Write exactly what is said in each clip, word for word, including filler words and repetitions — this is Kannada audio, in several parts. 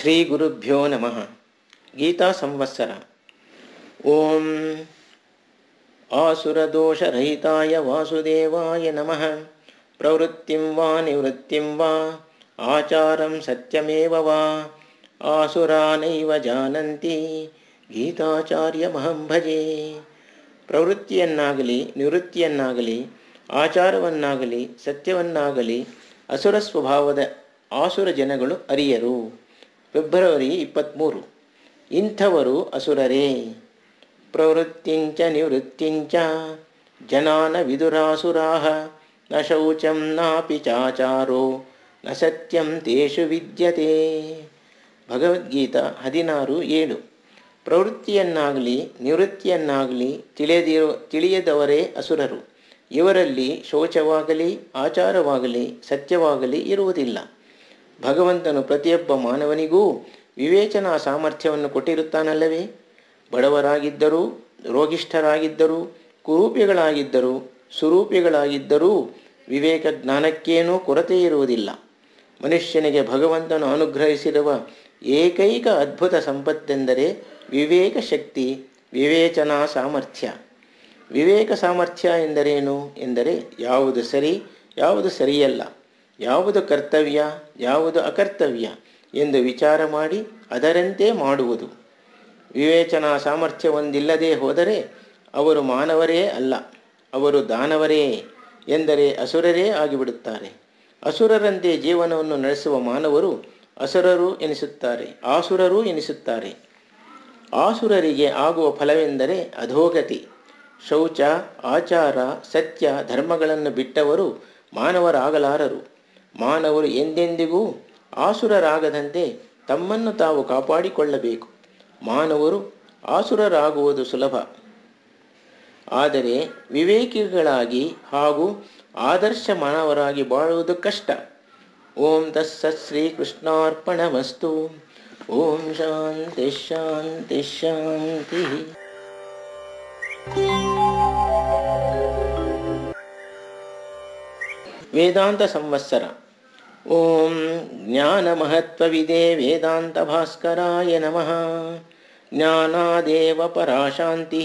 ಶ್ರೀ ಗುರುಭ್ಯೋ ನಮಃ. ಗೀತಾ ಸಂವತ್ಸರ. ಓಂ ಆಸುರದೋಷರಹಿತಾಯ ವಾಸುದೇವಾಯ ನಮಃ. ಪ್ರವೃತ್ತಿಂ ವಾ ನಿವೃತ್ತಿಂ ವಾ ಆಚಾರಂ ಸತ್ಯಮೇವ ವಾ ಆಸುರಾನೈವ ಜಾನಂತಿ ಗೀತಾಚಾರ್ಯಮಹಂ ಭಜೆ. ಪ್ರವೃತ್ತಿಯನ್ನಾಗಲಿ ನಿವೃತ್ತಿಯನ್ನಾಗಲಿ ಆಚಾರವನ್ನಾಗಲಿ ಸತ್ಯವನ್ನಾಗಲಿ ಅಸುರ ಸ್ವಭಾವದ ಆಸುರ ಜನಗಳು ಅರಿಯರು. ಫೆಬ್ರವರಿ ಇಪ್ಪತ್ತ್ಮೂರು. ಇಂಥವರು ಅಸುರರೇ. ಪ್ರವೃತ್ತಿಂಚ ನಿವೃತ್ತಿಂಚ ಜನಾನ ವಿದುರಾಸುರಾಹ ನ ಶೌಚಂ ನಾಪಿ ಚಾಚಾರೋ ನ ಸತ್ಯಂ ತೇಷು ವಿದ್ಯತೆ. ಭಗವದ್ಗೀತಾ ಹದಿನಾರು ಏಳು. ಪ್ರವೃತ್ತಿಯನ್ನಾಗಲಿ ನಿವೃತ್ತಿಯನ್ನಾಗಲಿ ತಿಳಿಯದಿರೋ ತಿಳಿಯದವರೇ ಅಸುರರು. ಇವರಲ್ಲಿ ಶೌಚವಾಗಲಿ ಆಚಾರವಾಗಲಿ ಸತ್ಯವಾಗಲಿ ಇರುವುದಿಲ್ಲ. ಭಗವಂತನು ಪ್ರತಿಯೊಬ್ಬ ಮಾನವನಿಗೂ ವಿವೇಚನಾ ಸಾಮರ್ಥ್ಯವನ್ನು ಕೊಟ್ಟಿರುತ್ತಾನಲ್ಲವೇ? ಬಡವರಾಗಿದ್ದರೂ ರೋಗಿಷ್ಠರಾಗಿದ್ದರೂ ಕುರೂಪಿಗಳಾಗಿದ್ದರೂ ಸುರೂಪಿಗಳಾಗಿದ್ದರೂ ವಿವೇಕ ಜ್ಞಾನಕ್ಕೇನೂ ಕೊರತೆ ಇರುವುದಿಲ್ಲ. ಮನುಷ್ಯನಿಗೆ ಭಗವಂತನು ಅನುಗ್ರಹಿಸಿರುವ ಏಕೈಕ ಅದ್ಭುತ ಸಂಪತ್ತೆಂದರೆ ವಿವೇಕ ಶಕ್ತಿ, ವಿವೇಚನಾ ಸಾಮರ್ಥ್ಯ. ವಿವೇಕ ಸಾಮರ್ಥ್ಯ ಎಂದರೇನು ಎಂದರೆ ಯಾವುದು ಸರಿ ಯಾವುದು ಸರಿಯಲ್ಲ, ಯಾವುದು ಕರ್ತವ್ಯ ಯಾವುದು ಅಕರ್ತವ್ಯ ಎಂದು ವಿಚಾರ ಮಾಡಿ ಅದರಂತೆ ಮಾಡುವುದು. ವಿವೇಚನಾ ಸಾಮರ್ಥ್ಯ ಹೊಂದಿಲ್ಲದೆ ಹೋದರೆ ಅವರು ಮಾನವರೇ ಅಲ್ಲ, ಅವರು ದಾನವರೇ ಎಂದರೆ ಅಸುರರೇ ಆಗಿಬಿಡುತ್ತಾರೆ. ಅಸುರರಂತೆ ಜೀವನವನ್ನು ನಡೆಸುವ ಮಾನವರು ಅಸುರರು ಎನಿಸುತ್ತಾರೆ, ಆಸುರರು ಎನಿಸುತ್ತಾರೆ. ಆಸುರರಿಗೆ ಆಗುವ ಫಲವೆಂದರೆ ಅಧೋಗತಿ. ಶೌಚ ಆಚಾರ ಸತ್ಯ ಧರ್ಮಗಳನ್ನು ಬಿಟ್ಟವರು ಮಾನವರಾಗಲಾರರು. ಮಾನವರು ಎಂದೆಂದಿಗೂ ಆಸುರರಾಗದಂತೆ ತಮ್ಮನ್ನು ತಾವು ಕಾಪಾಡಿಕೊಳ್ಳಬೇಕು. ಮಾನವರು ಆಸುರರಾಗುವುದು ಸುಲಭ, ಆದರೆ ವಿವೇಕಿಗಳಾಗಿ ಹಾಗೂ ಆದರ್ಶ ಮಾನವರಾಗಿ ಬಾಳುವುದು ಕಷ್ಟ. ಓಂ ತತ್ಸತ್ ಶ್ರೀ ಕೃಷ್ಣಾರ್ಪಣಮಸ್ತು. ಓಂ ಶಾಂತಿ ಶಾಂತಿ ಶಾಂತಿ. ವೇದಾಂತ ಸಂವತ್ಸರ. ಓಂ ಜ್ಞಾನಮಹತ್ವವಿದೆ ವೇದಾಂತ ಭಾಸ್ಕರಾಯ ನಮಃ. ಜ್ಞಾನಾದೇವ ಪರಾಶಾಂತಿ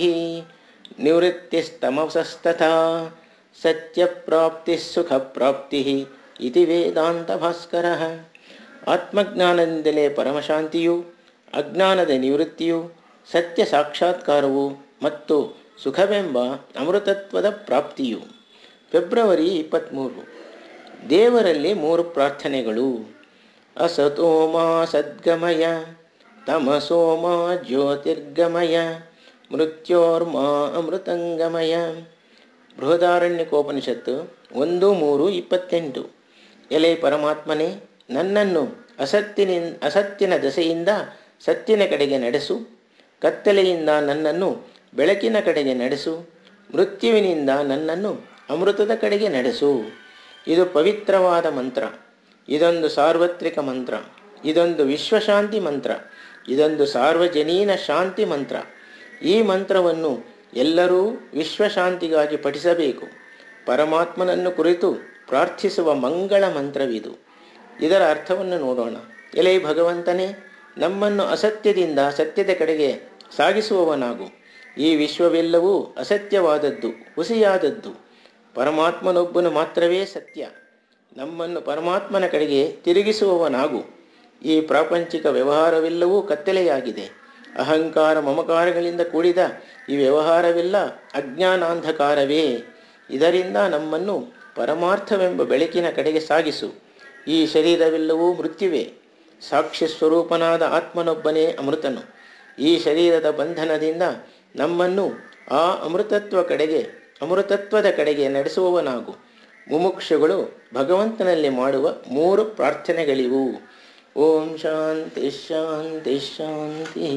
ನಿವೃತ್ತಿಸ್ತಮಸಸ್ತಥಾ ಸತ್ಯಪ್ರಾಪ್ತಿ ಸುಖಪ್ರಾಪ್ತಿ ಇತಿ ವೇದಾಂತ ಭಾಸ್ಕರ. ಆತ್ಮಜ್ಞಾನದಿಂದಲೇ ಪರಮಶಾಂತಿಯು, ಅಜ್ಞಾನದ ನಿವೃತ್ತಿಯು, ಸತ್ಯ ಸಾಕ್ಷಾತ್ಕಾರವು ಮತ್ತು ಸುಖವೆಂಬ ಅಮೃತತ್ವದ ಪ್ರಾಪ್ತಿಯು. ಫೆಬ್ರವರಿ ಇಪ್ಪತ್ತ್ಮೂರು. ದೇವರಲ್ಲಿ ಮೂರು ಪ್ರಾರ್ಥನೆಗಳು. ಅಸತೋಮಾ ಸದ್ಗಮಯ, ತಮಸೋಮಾ ಜ್ಯೋತಿರ್ಗಮಯ, ಮೃತ್ಯೋರ್ಮಾ ಅಮೃತಂಗಮಯ. ಬೃಹದಾರಣ್ಯಕೋಪನಿಷತ್ತು ಒಂದು ಮೂರು ಇಪ್ಪತ್ತೆಂಟು. ಎಲೆ ಪರಮಾತ್ಮನೇ, ನನ್ನನ್ನು ಅಸತ್ತಿನ ಅಸತ್ತಿನ ದಸೆಯಿಂದ ಸತ್ತಿನ ಕಡೆಗೆ ನಡೆಸು. ಕತ್ತಲೆಯಿಂದ ನನ್ನನ್ನು ಬೆಳಕಿನ ಕಡೆಗೆ ನಡೆಸು. ಮೃತ್ಯುವಿನಿಂದ ನನ್ನನ್ನು ಅಮೃತದ ಕಡೆಗೆ ನಡೆಸು. ಇದು ಪವಿತ್ರವಾದ ಮಂತ್ರ. ಇದೊಂದು ಸಾರ್ವತ್ರಿಕ ಮಂತ್ರ. ಇದೊಂದು ವಿಶ್ವಶಾಂತಿ ಮಂತ್ರ. ಇದೊಂದು ಸಾರ್ವಜನೀನ ಶಾಂತಿ ಮಂತ್ರ. ಈ ಮಂತ್ರವನ್ನು ಎಲ್ಲರೂ ವಿಶ್ವಶಾಂತಿಗಾಗಿ ಪಠಿಸಬೇಕು. ಪರಮಾತ್ಮನನ್ನು ಕುರಿತು ಪ್ರಾರ್ಥಿಸುವ ಮಂಗಳ ಮಂತ್ರವಿದು. ಇದರ ಅರ್ಥವನ್ನು ನೋಡೋಣ. ಎಲೆ ಭಗವಂತನೇ, ನಮ್ಮನ್ನು ಅಸತ್ಯದಿಂದ ಸತ್ಯದ ಕಡೆಗೆ ಸಾಗಿಸುವವನಾಗು. ಈ ವಿಶ್ವವೆಲ್ಲವೂ ಅಸತ್ಯವಾದದ್ದು, ಹುಸಿಯಾದದ್ದು. ಪರಮಾತ್ಮನೊಬ್ಬನು ಮಾತ್ರವೇ ಸತ್ಯ. ನಮ್ಮನ್ನು ಪರಮಾತ್ಮನ ಕಡೆಗೆ ತಿರುಗಿಸುವವನಾಗು. ಈ ಪ್ರಾಪಂಚಿಕ ವ್ಯವಹಾರವೆಲ್ಲವೂ ಕತ್ತಲೆಯಾಗಿದೆ. ಅಹಂಕಾರ ಮಮಕಾರಗಳಿಂದ ಕೂಡಿದ ಈ ವ್ಯವಹಾರವೆಲ್ಲ ಅಜ್ಞಾನಾಂಧಕಾರವೇ. ಇದರಿಂದ ನಮ್ಮನ್ನು ಪರಮಾರ್ಥವೆಂಬ ಬೆಳಕಿನ ಕಡೆಗೆ ಸಾಗಿಸು. ಈ ಶರೀರವೆಲ್ಲವೂ ಮೃತ್ಯುವೇ. ಸಾಕ್ಷಿ ಸ್ವರೂಪನಾದ ಆತ್ಮನೊಬ್ಬನೇ ಅಮೃತನು. ಈ ಶರೀರದ ಬಂಧನದಿಂದ ನಮ್ಮನ್ನು ಆ ಅಮೃತತ್ವ ಕಡೆಗೆ ಅಮೃತತ್ವದ ಕಡೆಗೆ ನಡೆಸುವವನಾಗು. ಮುಮುಕ್ಷುಗಳು ಭಗವಂತನಲ್ಲಿ ಮಾಡುವ ಮೂರು ಪ್ರಾರ್ಥನೆಗಳಿವು. ಓಂ ಶಾಂತಿ ಶಾಂತಿ ಶಾಂತಿ.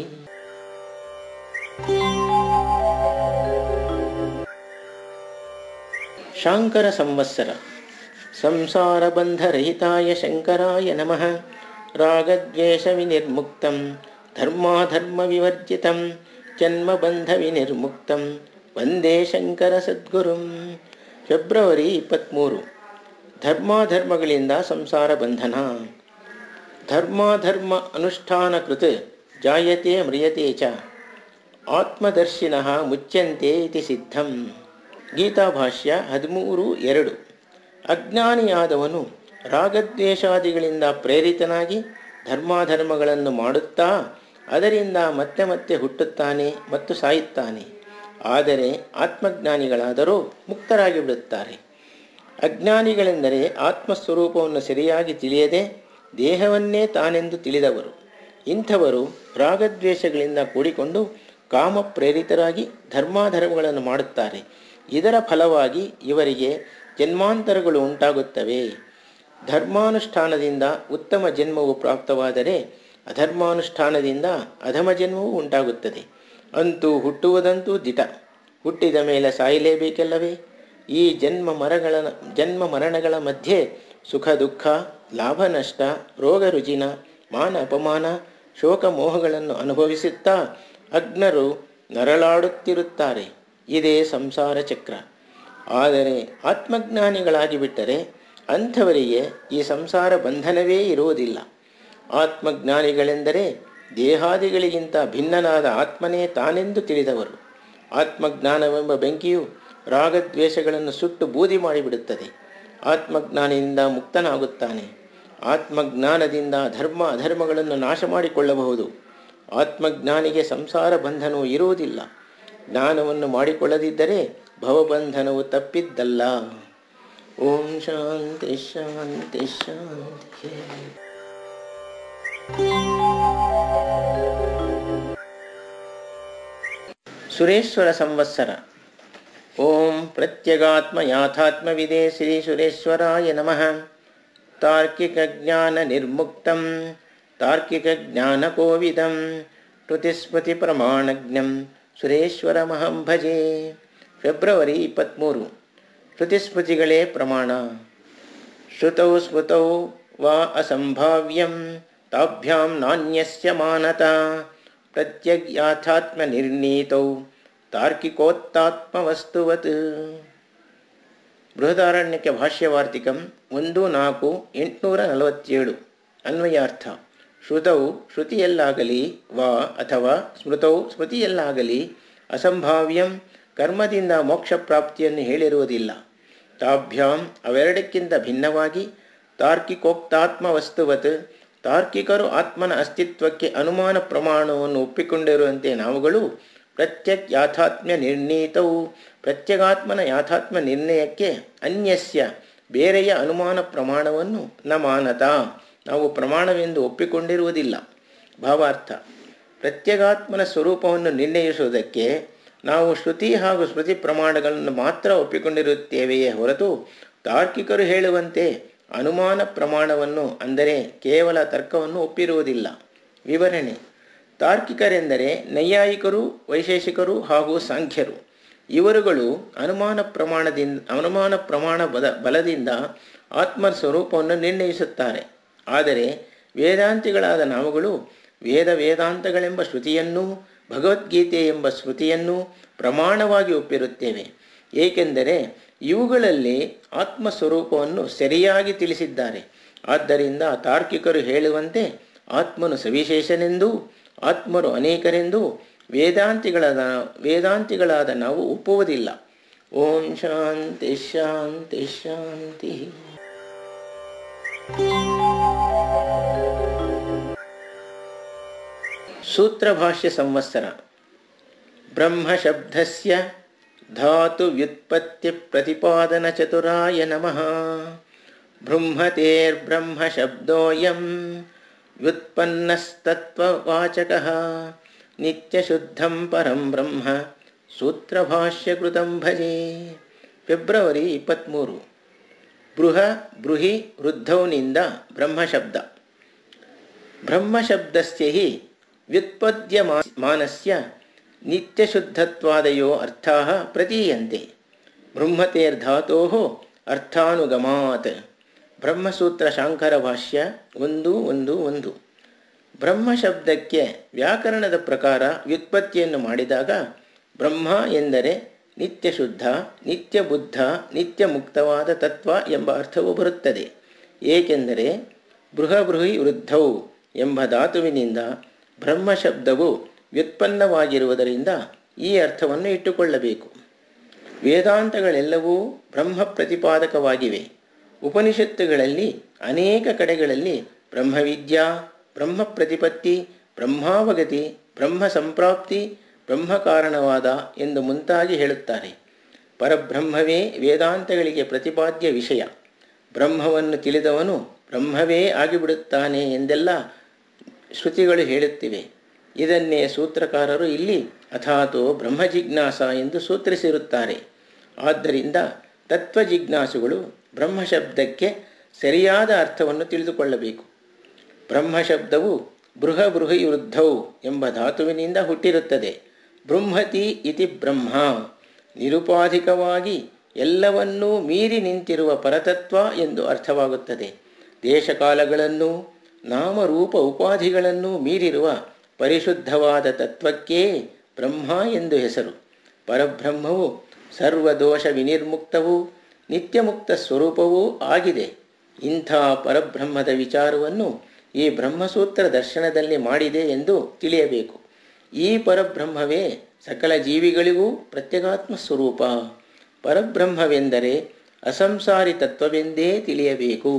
ಶಾಂಕರ ಸಂವತ್ಸರ. ಸಂಸಾರ ಬಂಧರಹಿತಾಯ ಶಂಕರಾಯ ನಮಃ. ರಾಗದ್ವೇಷ ವಿನಿರ್ಮುಕ್ತಂ ಧರ್ಮಾಧರ್ಮ ವಿವರ್ಜಿತಂ ಜನ್ಮಬಂಧ ವಿನಿರ್ಮುಕ್ತಂ ವಂದೇ ಶಂಕರ ಸದ್ಗುರುಂ. ಫೆಬ್ರವರಿ ಇಪ್ಪತ್ತ್ಮೂರು. ಧರ್ಮಾಧರ್ಮಗಳಿಂದ ಸಂಸಾರ ಬಂಧನ. ಧರ್ಮಾಧರ್ಮ ಅನುಷ್ಠಾನಕೃತ್ ಜಾಯತೆ ಮ್ರಿಯತೆ ಚ ಆತ್ಮದರ್ಶಿನಃ ಮುಚ್ಯಂತೆ ಇತಿ ಸಿದ್ಧಂ. ಗೀತಾಭಾಷ್ಯ ಹದಿಮೂರು ಎರಡು. ಅಜ್ಞಾನಿಯಾದವನು ರಾಗದ್ವೇಷಾದಿಗಳಿಂದ ಪ್ರೇರಿತನಾಗಿ ಧರ್ಮಾಧರ್ಮಗಳನ್ನು ಮಾಡುತ್ತಾ ಅದರಿಂದ ಮತ್ತೆ ಮತ್ತೆ ಹುಟ್ಟುತ್ತಾನೆ ಮತ್ತು ಸಾಯುತ್ತಾನೆ. ಆದರೆ ಆತ್ಮಜ್ಞಾನಿಗಳಾದರೂ ಮುಕ್ತರಾಗಿ ಬಿಡುತ್ತಾರೆ. ಅಜ್ಞಾನಿಗಳೆಂದರೆ ಆತ್ಮಸ್ವರೂಪವನ್ನು ಸರಿಯಾಗಿ ತಿಳಿಯದೆ ದೇಹವನ್ನೇ ತಾನೆಂದು ತಿಳಿದವರು. ಇಂಥವರು ರಾಗದ್ವೇಷಗಳಿಂದ ಕೂಡಿಕೊಂಡು ಕಾಮ ಪ್ರೇರಿತರಾಗಿ ಧರ್ಮಾಧರ್ಮಗಳನ್ನು ಮಾಡುತ್ತಾರೆ. ಇದರ ಫಲವಾಗಿ ಇವರಿಗೆ ಜನ್ಮಾಂತರಗಳು ಉಂಟಾಗುತ್ತವೆ. ಧರ್ಮಾನುಷ್ಠಾನದಿಂದ ಉತ್ತಮ ಜನ್ಮವು ಪ್ರಾಪ್ತವಾದರೆ ಅಧರ್ಮಾನುಷ್ಠಾನದಿಂದ ಅಧಮ ಜನ್ಮವೂ ಉಂಟಾಗುತ್ತದೆ. ಅಂತೂ ಹುಟ್ಟುವುದಂತೂ ದಿಟ, ಹುಟ್ಟಿದ ಮೇಲೆ ಸಾಯಲೇಬೇಕಲ್ಲವೇ? ಈ ಜನ್ಮ ಮರಗಳ ಜನ್ಮ ಮರಣಗಳ ಮಧ್ಯೆ ಸುಖ ದುಃಖ, ಲಾಭ ನಷ್ಟ, ರೋಗ ರುಜಿನ, ಮಾನ ಅಪಮಾನ, ಶೋಕ ಮೋಹಗಳನ್ನು ಅನುಭವಿಸುತ್ತಾ ಅಜ್ಞರು ನರಳಾಡುತ್ತಿರುತ್ತಾರೆ. ಇದೇ ಸಂಸಾರ ಚಕ್ರ. ಆದರೆ ಆತ್ಮಜ್ಞಾನಿಗಳಾಗಿ ಬಿಟ್ಟರೆ ಅಂಥವರಿಗೆ ಈ ಸಂಸಾರ ಬಂಧನವೇ ಇರುವುದಿಲ್ಲ. ಆತ್ಮಜ್ಞಾನಿಗಳೆಂದರೆ ದೇಹಾದಿಗಳಿಗಿಂತ ಭಿನ್ನನಾದ ಆತ್ಮನೇ ತಾನೆಂದು ತಿಳಿದವರು. ಆತ್ಮಜ್ಞಾನವೆಂಬ ಬೆಂಕಿಯು ರಾಗದ್ವೇಷಗಳನ್ನು ಸುಟ್ಟು ಬೂದಿ ಮಾಡಿಬಿಡುತ್ತದೆ. ಆತ್ಮಜ್ಞಾನದಿಂದ ಮುಕ್ತನಾಗುತ್ತಾನೆ. ಆತ್ಮಜ್ಞಾನದಿಂದ ಧರ್ಮ ಅಧರ್ಮಗಳನ್ನು ನಾಶ ಮಾಡಿಕೊಳ್ಳಬಹುದು. ಆತ್ಮಜ್ಞಾನಿಗೆ ಸಂಸಾರ ಬಂಧನವು ಇರುವುದಿಲ್ಲ. ಜ್ಞಾನವನ್ನು ಮಾಡಿಕೊಳ್ಳದಿದ್ದರೆ ಭವಬಂಧನವು ತಪ್ಪಿದ್ದಲ್ಲ. ಓಂ ಶಾಂತಿ ಶಾಂತಿ ಶಾಂತಿ. ಸುರೇಶ್ವರ ಸಂವತ್ಸರ. ಓಂ ಪ್ರತ್ಯಗಾತ್ಮ ಯಾಥಾತ್ಮವಿದೆ ಶ್ರೀ ಸುರೇಶ್ವರಾಯ ನಮಃ. ತಾರ್ಕಿಕ ಜ್ಞಾನ ನಿರ್ಮುಕ್ತಂ ತಾರ್ಕಿಕ ಜ್ಞಾನ ಕೋವಿದಂ ಶ್ರುತಿಸ್ಮೃತಿ ಪ್ರಮಾಣಜ್ಞಂ ಸುರೇಶ್ವರಮಹಂ ಭಜೆ. ಫೆಬ್ರವರಿ ಇಪ್ಪತ್ತ್ಮೂರು. ಶ್ರುತಿಸ್ಮೃತಿಗಳೇ ಪ್ರಮಾಣ. ಶ್ರುತೌ ಸ್ಮೃತೌ ವಾ ಅಸಂಭಾವ್ಯಂ ತಾಭ್ಯಾಂ ನಾನ್ಯಸ್ಯ ಮಾನತಾ ಪ್ರತ್ಯಗ್ಯಾಥಾತ್ಮ ನಿರ್ಣೀತೌ ತಾರ್ಕಿಕೋತ್ತಾತ್ಮವಸ್ತುವತ್. ಬೃಹದಾರಣ್ಯಕ ಭಾಷ್ಯವಾರ್ತಿಕಂ ಒಂದು ನಾಲ್ಕು ಎಂಟುನೂರ ನಲವತ್ತೇಳು. ಅನ್ವಯಾರ್ಥ. ಶ್ರುತೌ ಶ್ರುತಿಯಲ್ಲಾಗಲಿ ವಾ ಅಥವಾ ಸ್ಮೃತೌ ಸ್ಮೃತಿಯಲ್ಲಾಗಲಿ ಅಸಂಭಾವ್ಯಂ ಕರ್ಮದಿಂದ ಮೋಕ್ಷ ಪ್ರಾಪ್ತಿಯನ್ನು ಹೇಳಿರುವುದಿಲ್ಲ. ತಾಭ್ಯಾಂ ಅವೆರಡಕ್ಕಿಂತ ಭಿನ್ನವಾಗಿ ತಾರ್ಕಿಕೋಕ್ತಾತ್ಮ ವಸ್ತುವತ್ ತಾರ್ಕಿಕರು ಆತ್ಮನ ಅಸ್ತಿತ್ವಕ್ಕೆ ಅನುಮಾನ ಪ್ರಮಾಣವನ್ನು ಒಪ್ಪಿಕೊಂಡಿರುವಂತೆ ನಾವುಗಳು ಪ್ರತ್ಯಕ್ ಯಾಥಾತ್ಮ್ಯ ನಿರ್ಣೀತವು ಪ್ರತ್ಯಗಾತ್ಮನ ಯಾಥಾತ್ಮ ನಿರ್ಣಯಕ್ಕೆ ಅನ್ಯಸ್ಯ ಬೇರೆಯ ಅನುಮಾನ ಪ್ರಮಾಣವನ್ನು ನ ಮಾನತಾ ನಾವು ಪ್ರಮಾಣವೆಂದು ಒಪ್ಪಿಕೊಂಡಿರುವುದಿಲ್ಲ. ಭಾವಾರ್ಥ. ಪ್ರತ್ಯಗಾತ್ಮನ ಸ್ವರೂಪವನ್ನು ನಿರ್ಣಯಿಸುವುದಕ್ಕೆ ನಾವು ಶ್ರುತಿ ಹಾಗೂ ಸ್ಮೃತಿ ಪ್ರಮಾಣಗಳನ್ನು ಮಾತ್ರ ಒಪ್ಪಿಕೊಂಡಿರುತ್ತೇವೆಯೇ ಹೊರತು ತಾರ್ಕಿಕರು ಹೇಳುವಂತೆ ಅನುಮಾನ ಪ್ರಮಾಣವನ್ನು ಅಂದರೆ ಕೇವಲ ತರ್ಕವನ್ನು ಒಪ್ಪಿರುವುದಿಲ್ಲ. ವಿವರಣೆ. ತಾರ್ಕಿಕರೆಂದರೆ ನೈಯಾಯಿಕರು, ವೈಶೇಷಿಕರು ಹಾಗೂ ಸಾಂಖ್ಯರು. ಇವರುಗಳು ಅನುಮಾನ ಪ್ರಮಾಣದಿಂದ ಅನುಮಾನ ಪ್ರಮಾಣ ಬಲ ಬಲದಿಂದ ಆತ್ಮ ಸ್ವರೂಪವನ್ನು ನಿರ್ಣಯಿಸುತ್ತಾರೆ. ಆದರೆ ವೇದಾಂತಿಗಳಾದ ನಾವುಗಳು ವೇದ ವೇದಾಂತಗಳೆಂಬ ಶ್ರುತಿಯನ್ನೂ ಭಗವದ್ಗೀತೆ ಎಂಬ ಸ್ಮೃತಿಯನ್ನು ಪ್ರಮಾಣವಾಗಿ ಒಪ್ಪಿರುತ್ತೇವೆ. ಏಕೆಂದರೆ ಇವುಗಳಲ್ಲಿ ಆತ್ಮಸ್ವರೂಪವನ್ನು ಸರಿಯಾಗಿ ತಿಳಿಸಿದ್ದಾರೆ. ಆದ್ದರಿಂದ ತಾರ್ಕಿಕರು ಹೇಳುವಂತೆ ಆತ್ಮನು ಸವಿಶೇಷನೆಂದೂ ಆತ್ಮರು ಅನೇಕರೆಂದೂ ವೇದಾಂತಿಗಳಾದ ವೇದಾಂತಿಗಳಾದ ನಾವು ಒಪ್ಪುವುದಿಲ್ಲ. ಓಂ ಶಾಂತಿ ಶಾಂತಿ ಶಾಂತಿ. ಸೂತ್ರಭಾಷ್ಯ ಸಂವತ್ಸರ. ಬ್ರಹ್ಮಶಬ್ದಸ್ಯ ಧಾತು ವ್ಯುತ್ಪತ್ತಿ ಪ್ರತಿಪಾದನ ಚತುರಾಯ ನಮಃ. ಬೃಂಹತೇರ್ಬ್ರಹ್ಮಶಬ್ದೋಯಂ ವ್ಯುತ್ಪನ್ನಸ್ತತ್ವವಾಚಕಃ ನಿತ್ಯಶುದ್ಧಂ ಪರಂ ಬ್ರಹ್ಮ ಸೂತ್ರಭಾಷ್ಯಕೃತಂ ಭಜೆ. ಫೆಬ್ರವರಿ ಇಪ್ಪತ್ತ್ಮೂರು. ಬೃಹ ಬೃಹಿ ವೃದ್ಧೌನಿಂದ ಬ್ರಹ್ಮಶಬ್ದ. ಬ್ರಹ್ಮಶಬ್ದಸ್ಯ ಹಿ ವ್ಯುತ್ಪದ್ಯಮಾನಸ್ಯ ನಿತ್ಯಶುದ್ಧತ್ವಾದಯೋ ಅರ್ಥಾಃ ಪ್ರತೀಯಂತೆ. ಬೃಹ್ಮತೇರ್ಧಾತೋಃ ಅರ್ಥಾನುಗಮಾತ್. ಬ್ರಹ್ಮಸೂತ್ರ ಶಾಂಕರ ಭಾಷ್ಯ ಒಂದು ಒಂದು ಒಂದು. ಬ್ರಹ್ಮಶಬ್ದಕ್ಕೆ ವ್ಯಾಕರಣದ ಪ್ರಕಾರ ವ್ಯುತ್ಪತ್ತಿಯನ್ನು ಮಾಡಿದಾಗ ಬ್ರಹ್ಮ ಎಂದರೆ ನಿತ್ಯಶುದ್ಧ, ನಿತ್ಯಬುದ್ಧ, ನಿತ್ಯ ಮುಕ್ತವಾದ ತತ್ವ ಎಂಬ ಅರ್ಥವು ಬರುತ್ತದೆ. ಏಕೆಂದರೆ ಬೃಹಬೃಹಿ ವೃದ್ಧೌ ಎಂಬ ಧಾತುವಿನಿಂದ ಬ್ರಹ್ಮ ಶಬ್ದವು ವ್ಯುತ್ಪನ್ನವಾಗಿರುವುದರಿಂದ ಈ ಅರ್ಥವನ್ನು ಇಟ್ಟುಕೊಳ್ಳಬೇಕು. ವೇದಾಂತಗಳೆಲ್ಲವೂ ಬ್ರಹ್ಮ ಪ್ರತಿಪಾದಕವಾಗಿವೆ. ಉಪನಿಷತ್ತುಗಳಲ್ಲಿ ಅನೇಕ ಕಡೆಗಳಲ್ಲಿ ಬ್ರಹ್ಮವಿದ್ಯಾ, ಬ್ರಹ್ಮ ಪ್ರತಿಪತ್ತಿ, ಬ್ರಹ್ಮಾವಗತಿ, ಬ್ರಹ್ಮ ಸಂಪ್ರಾಪ್ತಿ, ಬ್ರಹ್ಮ ಕಾರಣವಾದ ಎಂದು ಮುಂತಾಗಿ ಹೇಳುತ್ತಾರೆ. ಪರಬ್ರಹ್ಮವೇ ವೇದಾಂತಗಳಿಗೆ ಪ್ರತಿಪಾದ್ಯ ವಿಷಯ. ಬ್ರಹ್ಮವನ್ನು ತಿಳಿದವನು ಬ್ರಹ್ಮವೇ ಆಗಿಬಿಡುತ್ತಾನೆ ಎಂದೆಲ್ಲ ಶ್ರುತಿಗಳು ಹೇಳುತ್ತಿವೆ. ಇದನ್ನೇ ಸೂತ್ರಕಾರರು ಇಲ್ಲಿ ಅಥಾತೋ ಬ್ರಹ್ಮ ಜಿಜ್ಞಾಸ ಎಂದು ಸೂತ್ರಿಸಿರುತ್ತಾರೆ. ಆದ್ದರಿಂದ ತತ್ವಜಿಜ್ಞಾಸುಗಳು ಬ್ರಹ್ಮಶಬ್ದಕ್ಕೆ ಸರಿಯಾದ ಅರ್ಥವನ್ನು ತಿಳಿದುಕೊಳ್ಳಬೇಕು. ಬ್ರಹ್ಮಶಬ್ದವು ಬೃಹಬೃಹಿ ವೃದ್ಧೌ ಎಂಬ ಧಾತುವಿನಿಂದ ಹುಟ್ಟಿರುತ್ತದೆ. ಬೃಂಹತಿ ಇತಿ ಬ್ರಹ್ಮ, ನಿರುಪಾಧಿಕವಾಗಿ ಎಲ್ಲವನ್ನೂ ಮೀರಿ ನಿಂತಿರುವ ಪರತತ್ವ ಎಂದು ಅರ್ಥವಾಗುತ್ತದೆ. ದೇಶಕಾಲಗಳನ್ನು ನಾಮರೂಪ ಉಪಾಧಿಗಳನ್ನು ಮೀರಿರುವ ಪರಿಶುದ್ಧವಾದ ತತ್ವಕ್ಕೇ ಬ್ರಹ್ಮ ಎಂದು ಹೆಸರು. ಪರಬ್ರಹ್ಮವು ಸರ್ವದೋಷ ವಿನಿರ್ಮುಕ್ತವೂ ನಿತ್ಯಮುಕ್ತ ಸ್ವರೂಪವೂ ಆಗಿದೆ. ಇಂಥ ಪರಬ್ರಹ್ಮದ ವಿಚಾರವನ್ನು ಈ ಬ್ರಹ್ಮಸೂತ್ರ ದರ್ಶನದಲ್ಲಿ ಮಾಡಿದೆ ಎಂದು ತಿಳಿಯಬೇಕು. ಈ ಪರಬ್ರಹ್ಮವೇ ಸಕಲ ಜೀವಿಗಳಿಗೂ ಪ್ರತ್ಯಗಾತ್ಮ ಸ್ವರೂಪ. ಪರಬ್ರಹ್ಮವೆಂದರೆ ಅಸಂಸಾರಿ ತತ್ವವೆಂದೇ ತಿಳಿಯಬೇಕು.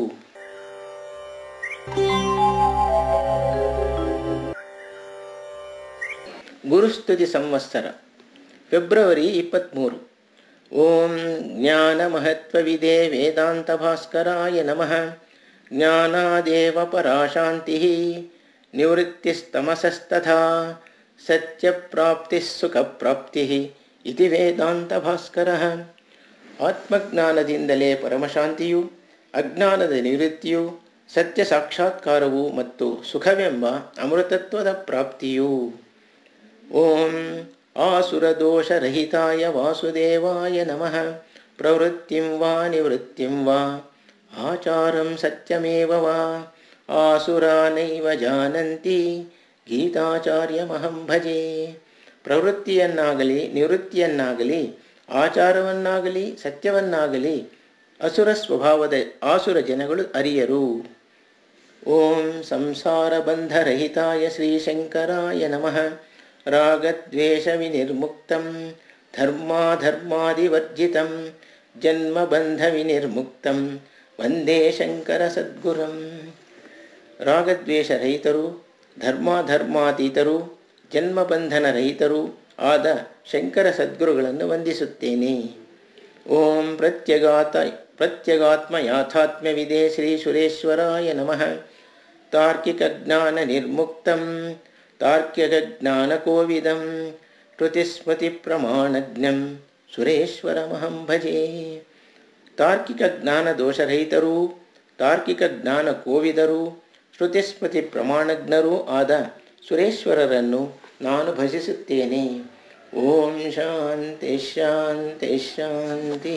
ಗುರುಸ್ತುತಿ ಸಂವತ್ಸರ ಫೆಬ್ರವರಿ ಇಪ್ಪತ್ತ್ಮೂರು. ಓಂ ಜ್ಞಾನ ಮಹತ್ವವಿದೆ ವೇದಾಂತ ಭಾಸ್ಕರಾಯ ನಮಃ. ಜ್ಞಾನಾದೇವ ಪರಾಶಾಂತಿ ನಿವೃತ್ತಿಸ್ತಮಸಸ್ತಥಾ ಸತ್ಯಪ್ರಾಪ್ತಿ ಸುಖಪ್ರಾಪ್ತಿ ಇತಿ ವೇದಾಂತ ಭಾಸ್ಕರ. ಆತ್ಮಜ್ಞಾನದಿಂದಲೇ ಪರಮಶಾಂತಿಯು, ಅಜ್ಞಾನದ ನಿವೃತ್ತಿಯು, ಸತ್ಯ ಸಾಕ್ಷಾತ್ಕಾರವು ಮತ್ತು ಸುಖವೆಂಬ ಅಮೃತತ್ವದ ಪ್ರಾಪ್ತಿಯು. ಓಂ ಆಸುರದೋಷರಹಿತಾಯ ವಾಸುದೇವಾಯ ನಮಃ. ಪ್ರವೃತ್ತಿಂ ವಾ ನಿವೃತ್ತಿಂ ವಾ ಆಚಾರಂ ಸತ್ಯಮೇವ ವಾ ಆಸುರಾ ನೈವ ಜಾನಂತಿ ಗೀತಾಚಾರ್ಯಮಹಂ ಭಜೆ. ಪ್ರವೃತ್ತಿಯನ್ನಾಗಲಿ ನಿವೃತ್ತಿಯನ್ನಾಗಲಿ ಆಚಾರವನ್ನಾಗಲಿ ಸತ್ಯವನ್ನಾಗಲಿ ಅಸುರ ಸ್ವಭಾವದ ಆಸುರ ಜನಗಳು ಅರಿಯರು. ಓಂ ಸಂಸಾರಬಂಧರಹಿತಾಯ ಶ್ರೀಶಂಕರಾಯ ನಮಃ. ರಾಗದ್ವೇಷ ವಿನಿರ್ಮುಕ್ತಂ ಧರ್ಮಾಧರ್ಮಾದಿವರ್ಜಿತಂ ಜನ್ಮಬಂಧ ವಿನಿರ್ಮುಕ್ತಂ ವಂದೇ ಶಂಕರ ಸದ್ಗುರುಂ. ರಾಗದ್ವೇಷರಹಿತರು, ಧರ್ಮಾಧರ್ಮಾತೀತರು, ಜನ್ಮಬಂಧನ ರಹಿತರು ಆದ ಶಂಕರ ಸದ್ಗುರುಗಳನ್ನು ವಂದಿಸುತ್ತೇನೆ. ಓಂ ಪ್ರತ್ಯಗಾತ ಪ್ರತ್ಯಗಾತ್ಮ ಯಾಥಾತ್ಮ್ಯವಿದೆ ಶ್ರೀ ಸುರೇಶ್ವರಾಯ ನಮಃ. ತಾರ್ಕಿಕ ಜ್ಞಾನ ನಿರ್ಮುಕ್ತಂ ತಾರ್ಕಿಕ ಜ್ಞಾನಕೋವಿದಂ ಶ್ರುತಿಸ್ಮೃತಿ ಪ್ರಮಾಣಜ್ಞಂ ಸುರೇಶ್ವರಮಹಂ ಭಜೆ. ತಾರ್ಕಿಕ ಜ್ಞಾನ ದೋಷರಹಿತರೂ ತಾರ್ಕಿಕ ಜ್ಞಾನ ಕೋವಿದರು ಶ್ರುತಿಸ್ಮೃತಿ ಪ್ರಮಾಣಜ್ಞರೂ ಆದ ಸುರೇಶ್ವರರನ್ನು ನಾನು ಭಜಿಸುತ್ತೇನೆ. ಓಂ ಶಾಂತಿ ಶಾಂತಿ ಶಾಂತಿ.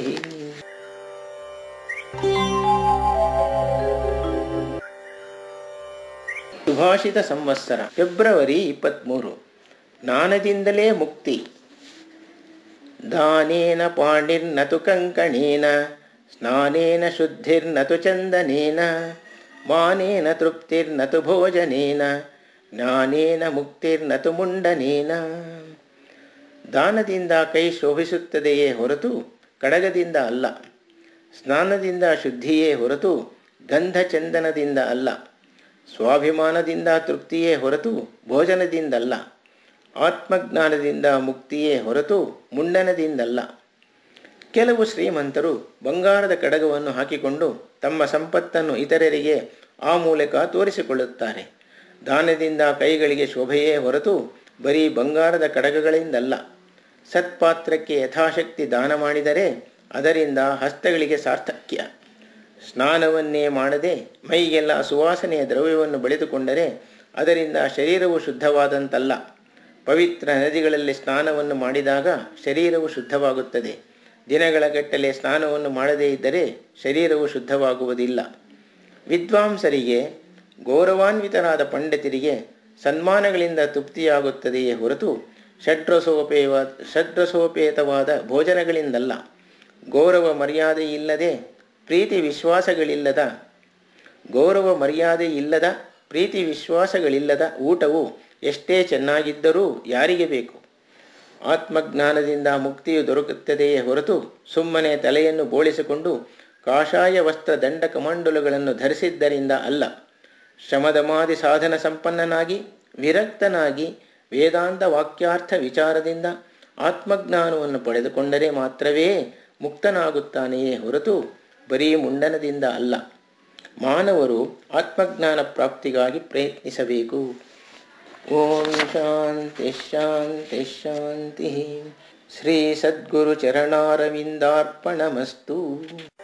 ಸುಭಾಷಿತ ಸಂವತ್ಸರ ಫೆಬ್ರವರಿ ಇಪ್ಪತ್ತ್ಮೂರು. ಜ್ಞಾನದಿಂದಲೇ ಮುಕ್ತಿ. ದಾನೇನ ಪಾಣಿರ್ನತು ಕಂಕಣೇನ ಸ್ನಾನೇನ ಶುದ್ಧಿರ್ನತು ಚಂದನೇನ ಮಾನೇನ ತೃಪ್ತಿರ್ನತು ಭೋಜನೇನ ಜ್ಞಾನೇನ ಮುಕ್ತಿರ್ನತು ಮುಂಡನೇನ. ದಾನದಿಂದ ಕೈ ಶೋಭಿಸುತ್ತದೆಯೇ ಹೊರತು ಕಡಗದಿಂದ ಅಲ್ಲ. ಸ್ನಾನದಿಂದ ಶುದ್ಧಿಯೇ ಹೊರತು ಗಂಧ ಚಂದನದಿಂದ ಅಲ್ಲ. ಸ್ವಾಭಿಮಾನದಿಂದ ತೃಪ್ತಿಯೇ ಹೊರತು ಭೋಜನದಿಂದಲ್ಲ. ಆತ್ಮಜ್ಞಾನದಿಂದ ಮುಕ್ತಿಯೇ ಹೊರತು ಮುಂಡನದಿಂದಲ್ಲ. ಕೆಲವು ಶ್ರೀಮಂತರು ಬಂಗಾರದ ಕಡಗವನ್ನು ಹಾಕಿಕೊಂಡು ತಮ್ಮ ಸಂಪತ್ತನ್ನು ಇತರರಿಗೆ ಆ ಮೂಲಕ ತೋರಿಸಿಕೊಳ್ಳುತ್ತಾರೆ. ದಾನದಿಂದ ಕೈಗಳಿಗೆ ಶೋಭೆಯೇ ಹೊರತು ಬರೀ ಬಂಗಾರದ ಕಡಗಗಳಿಂದಲ್ಲ. ಸತ್ಪಾತ್ರಕ್ಕೆ ಯಥಾಶಕ್ತಿ ದಾನ ಮಾಡಿದರೆ ಅದರಿಂದ ಹಸ್ತಗಳಿಗೆ ಸಾರ್ಥಕ್ಯ. ಸ್ನಾನವನ್ನೇ ಮಾಡದೆ ಮೈಗೆಲ್ಲ ಸುವಾಸನೆಯ ದ್ರವ್ಯವನ್ನು ಬಳಿದುಕೊಂಡರೆ ಅದರಿಂದ ಶರೀರವು ಶುದ್ಧವಾದಂತಲ್ಲ. ಪವಿತ್ರ ನದಿಗಳಲ್ಲಿ ಸ್ನಾನವನ್ನು ಮಾಡಿದಾಗ ಶರೀರವು ಶುದ್ಧವಾಗುತ್ತದೆ. ದಿನಗಳ ಗಟ್ಟಲೆ ಸ್ನಾನವನ್ನು ಮಾಡದೇ ಇದ್ದರೆ ಶರೀರವು ಶುದ್ಧವಾಗುವುದಿಲ್ಲ. ವಿದ್ವಾಂಸರಿಗೆ, ಗೌರವಾನ್ವಿತರಾದ ಪಂಡಿತರಿಗೆ ಸನ್ಮಾನಗಳಿಂದ ತೃಪ್ತಿಯಾಗುತ್ತದೆಯೇ ಹೊರತು ಷಡ್ರಸೋಪೇವ ಷಡ್ರಸೋಪೇತವಾದ ಭೋಜನಗಳಿಂದಲ್ಲ. ಗೌರವ ಮರ್ಯಾದೆಯಿಲ್ಲದೆ ಪ್ರೀತಿ ವಿಶ್ವಾಸಗಳಿಲ್ಲದ ಗೌರವ ಮರ್ಯಾದೆ ಇಲ್ಲದ, ಪ್ರೀತಿ ವಿಶ್ವಾಸಗಳಿಲ್ಲದ ಊಟವು ಎಷ್ಟೇ ಚೆನ್ನಾಗಿದ್ದರೂ ಯಾರಿಗೆ ಬೇಕು? ಆತ್ಮಜ್ಞಾನದಿಂದ ಮುಕ್ತಿಯು ದೊರಕುತ್ತದೆಯೇ ಹೊರತು ಸುಮ್ಮನೆ ತಲೆಯನ್ನು ಬೋಳಿಸಿಕೊಂಡು ಕಾಷಾಯ ವಸ್ತ್ರ ದಂಡ ಕಮಂಡಲುಗಳನ್ನು ಧರಿಸಿದ್ದರಿಂದ ಅಲ್ಲ. ಶ್ರಮದಮಾದಿ ಸಾಧನ ಸಂಪನ್ನನಾಗಿ ವಿರಕ್ತನಾಗಿ ವೇದಾಂತ ವಾಕ್ಯಾರ್ಥ ವಿಚಾರದಿಂದ ಆತ್ಮಜ್ಞಾನವನ್ನು ಪಡೆದುಕೊಂಡರೆ ಮಾತ್ರವೇ ಮುಕ್ತನಾಗುತ್ತಾನೆಯೇ ಹೊರತು ಬರೀ ಮುಂಡನದಿಂದ ಅಲ್ಲ. ಮಾನವರು ಆತ್ಮಜ್ಞಾನ ಪ್ರಾಪ್ತಿಗಾಗಿ ಪ್ರಯತ್ನಿಸಬೇಕು. ಓಂ ಶಾಂತಿ ಶಾಂತಿ ಶಾಂತಿ. ಶ್ರೀ ಸದ್ಗುರು ಚರಣಾರವಿಂದಾರ್ಪಣಮಸ್ತು.